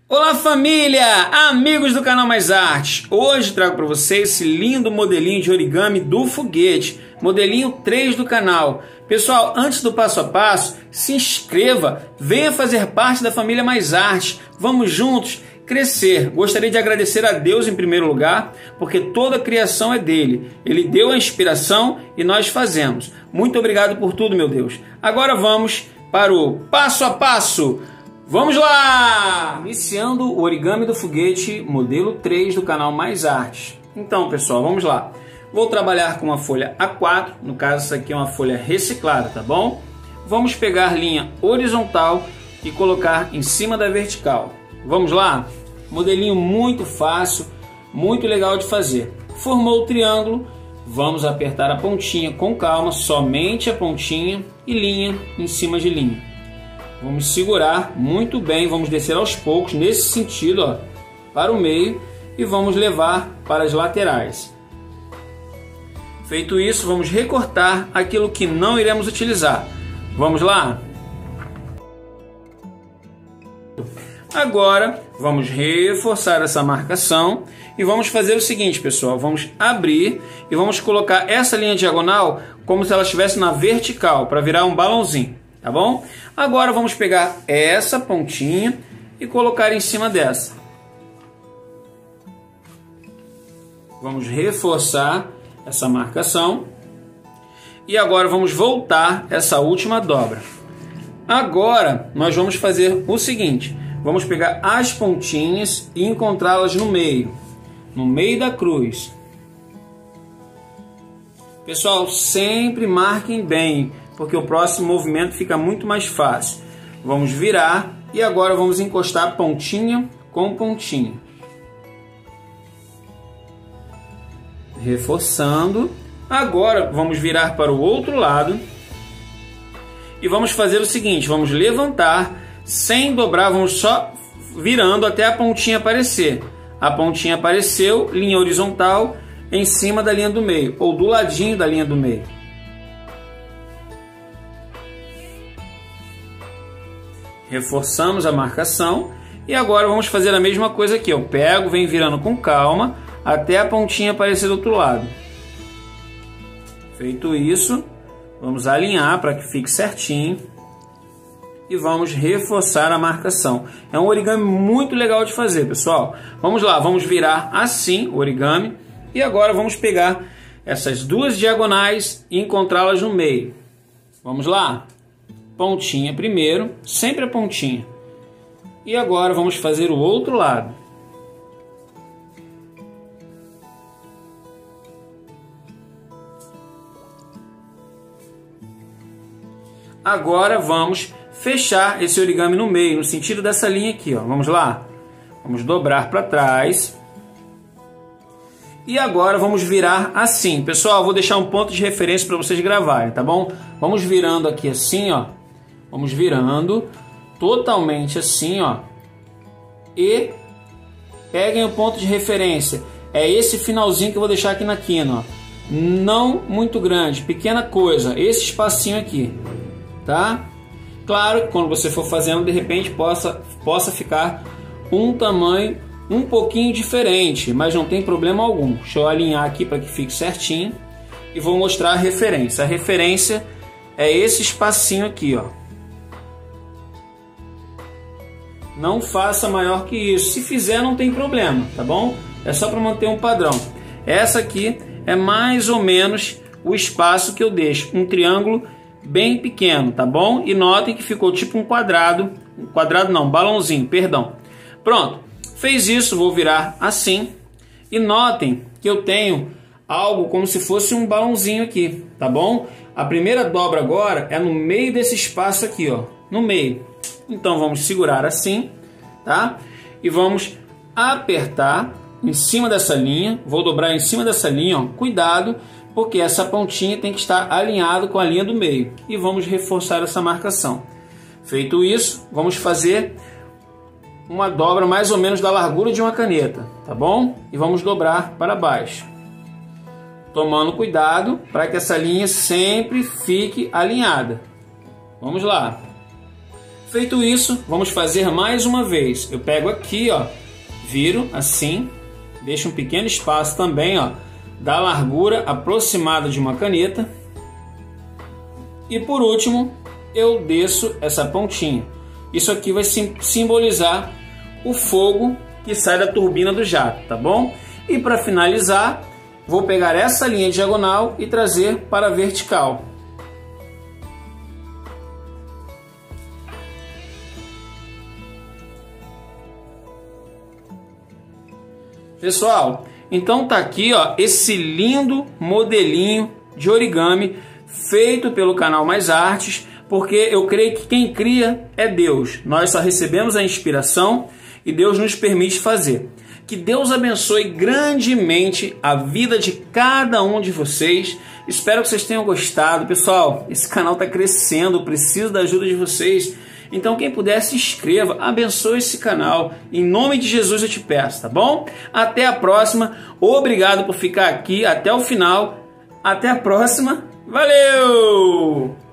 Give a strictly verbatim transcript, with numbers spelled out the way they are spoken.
Olá família, amigos do canal Mais Artes. Hoje trago para vocês esse lindo modelinho de origami do foguete, modelinho três do canal. Pessoal, antes do passo a passo, se inscreva, venha fazer parte da família Mais Artes. Vamos juntos crescer. Gostaria de agradecer a Deus em primeiro lugar, porque toda a criação é dele. Ele deu a inspiração e nós fazemos. Muito obrigado por tudo, meu Deus. Agora vamos para o passo a passo. Vamos lá! Iniciando o origami do foguete modelo três do canal Mais Artes. Então, pessoal, vamos lá. Vou trabalhar com uma folha A quatro, no caso essa aqui é uma folha reciclada, tá bom? Vamos pegar linha horizontal e colocar em cima da vertical. Vamos lá? Modelinho muito fácil, muito legal de fazer. Formou o triângulo, vamos apertar a pontinha com calma, somente a pontinha e linha em cima de linha. Vamos segurar muito bem, vamos descer aos poucos, nesse sentido, ó, para o meio e vamos levar para as laterais. Feito isso, vamos recortar aquilo que não iremos utilizar. Vamos lá? Agora, vamos reforçar essa marcação e vamos fazer o seguinte, pessoal. Vamos abrir e vamos colocar essa linha diagonal como se ela estivesse na vertical, para virar um balãozinho. Tá bom? Agora vamos pegar essa pontinha e colocar em cima dessa. Vamos reforçar essa marcação. E agora vamos voltar essa última dobra. Agora nós vamos fazer o seguinte. Vamos pegar as pontinhas e encontrá-las no meio. No meio da cruz. Pessoal, sempre marquem bem, porque o próximo movimento fica muito mais fácil. Vamos virar e agora vamos encostar pontinha com pontinha. Reforçando. Agora vamos virar para o outro lado e vamos fazer o seguinte, vamos levantar sem dobrar, vamos só virando até a pontinha aparecer. A pontinha apareceu, linha horizontal em cima da linha do meio, ou do ladinho da linha do meio. Reforçamos a marcação e agora vamos fazer a mesma coisa aqui. Eu pego, venho virando com calma até a pontinha aparecer do outro lado. Feito isso, vamos alinhar para que fique certinho e vamos reforçar a marcação. É um origami muito legal de fazer, pessoal. Vamos lá, vamos virar assim o origami e agora vamos pegar essas duas diagonais e encontrá-las no meio. Vamos lá? Pontinha primeiro, sempre a pontinha. E agora vamos fazer o outro lado. Agora vamos fechar esse origami no meio, no sentido dessa linha aqui, ó. Vamos lá? Vamos dobrar para trás. E agora vamos virar assim. Pessoal, vou deixar um ponto de referência para vocês gravarem, tá bom? Vamos virando aqui assim, ó. Vamos virando totalmente assim, ó. E peguem o ponto de referência. É esse finalzinho que eu vou deixar aqui na quina, ó. Não muito grande, pequena coisa. Esse espacinho aqui, tá? Claro que quando você for fazendo, de repente possa, possa ficar um tamanho um pouquinho diferente, mas não tem problema algum. Deixa eu alinhar aqui para que fique certinho. E vou mostrar a referência. A referência é esse espacinho aqui, ó. Não faça maior que isso. Se fizer, não tem problema, tá bom? É só para manter um padrão. Essa aqui é mais ou menos o espaço que eu deixo. Um triângulo bem pequeno, tá bom? E notem que ficou tipo um quadrado. Um quadrado não, balãozinho, perdão. Pronto. Fez isso, vou virar assim. E notem que eu tenho algo como se fosse um balãozinho aqui, tá bom? A primeira dobra agora é no meio desse espaço aqui, ó. No meio. Então vamos segurar assim, tá? E vamos apertar em cima dessa linha. Vou dobrar em cima dessa linha, ó. Cuidado, porque essa pontinha tem que estar alinhada com a linha do meio. E vamos reforçar essa marcação. Feito isso, vamos fazer uma dobra mais ou menos da largura de uma caneta, tá bom? E vamos dobrar para baixo. Tomando cuidado para que essa linha sempre fique alinhada. Vamos lá. Feito isso, vamos fazer mais uma vez. Eu pego aqui, ó, viro assim, deixo um pequeno espaço também, ó, da largura aproximada de uma caneta. E por último, eu desço essa pontinha. Isso aqui vai sim simbolizar o fogo que sai da turbina do jato, tá bom? E para finalizar, vou pegar essa linha diagonal e trazer para a vertical. Pessoal, então tá aqui, ó, esse lindo modelinho de origami feito pelo canal Mais Artes, porque eu creio que quem cria é Deus. Nós só recebemos a inspiração e Deus nos permite fazer. Que Deus abençoe grandemente a vida de cada um de vocês. Espero que vocês tenham gostado. Pessoal, esse canal está crescendo, preciso da ajuda de vocês. Então quem puder, se inscreva, abençoe esse canal. Em nome de Jesus eu te peço, tá bom? Até a próxima. Obrigado por ficar aqui até o final. Até a próxima. Valeu!